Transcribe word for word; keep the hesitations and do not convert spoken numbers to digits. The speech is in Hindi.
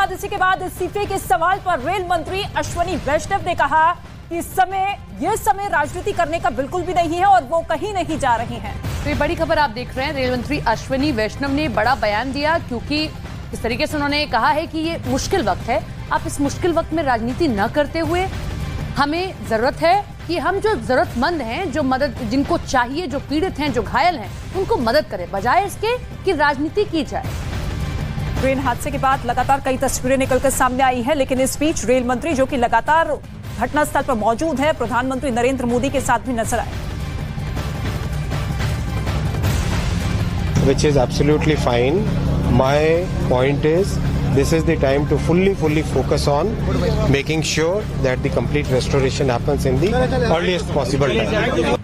बाद इसी के बाद इस्तीफे के सवाल पर रेल मंत्री अश्विनी वैष्णव ने कहा कि इस समय यह समय राजनीति करने का बिल्कुल भी नहीं है और वो कहीं नहीं जा रही हैं। तो ये बड़ी खबर आप देख रहे हैं, रेल मंत्री अश्विनी वैष्णव ने बड़ा बयान दिया, क्योंकि इस तरीके से उन्होंने कहा है कि ये मुश्किल वक्त है, आप इस मुश्किल वक्त में राजनीति न करते हुए हमें जरूरत है कि हम जो जरूरतमंद हैं, जो मदद जिनको चाहिए, जो पीड़ित हैं, जो घायल हैं, उनको मदद करें, बजाय इसके कि राजनीति की जाए। ट्रेन हादसे के बाद लगातार कई तस्वीरें निकलकर सामने आई हैं, लेकिन इस बीच रेल मंत्री जो कि लगातार घटनास्थल पर मौजूद है, प्रधानमंत्री नरेंद्र मोदी के साथ भी नजर आए। Which is absolutely fine. My point is, this is the time to fully, fully focus on making sure that the complete restoration happens in the earliest possible time.